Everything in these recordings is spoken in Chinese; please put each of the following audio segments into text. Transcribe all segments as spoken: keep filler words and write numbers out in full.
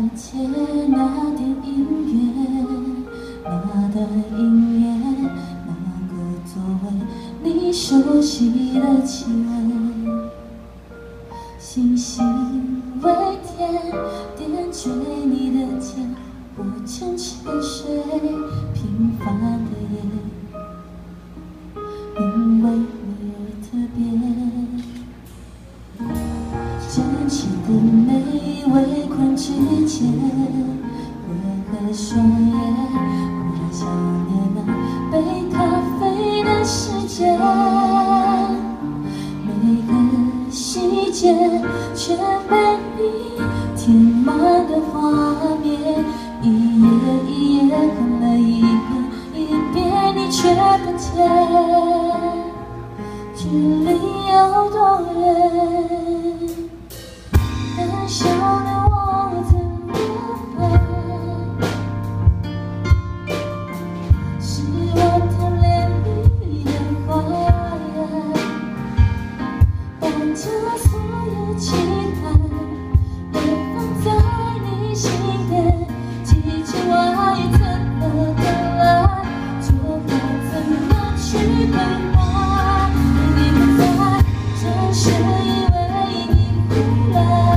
切那点音乐，那段音乐，那个座位，你熟悉的气味，星星微甜，点缀你的肩，我沉沉睡，平凡的夜，因为你而特别。 真切的美，围困之间，为何双眼忽然想念那杯咖啡的时间？每个细节却被你填满的画面，一页一页看了一遍一遍，你却不见，距离有多远？ 胆小的我怎么办？是我贪恋你的花样，绑架所有期待，都放在你心间。几千万也怎么得来？做好怎么去对话？你不在，真是以为你回来。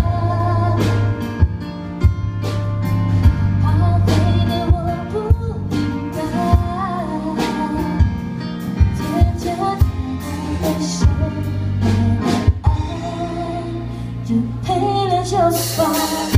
就赔了就算。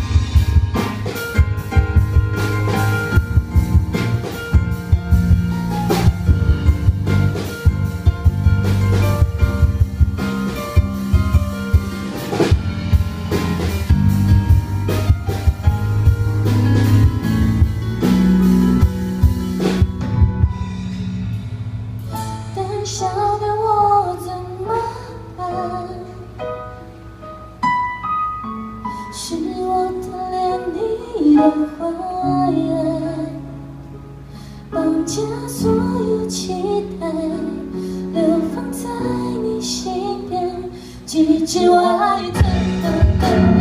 胆小的我怎么办？ 是我贪恋你的花样，绑架所有期待，流放在你心边，几千万爱怎么等？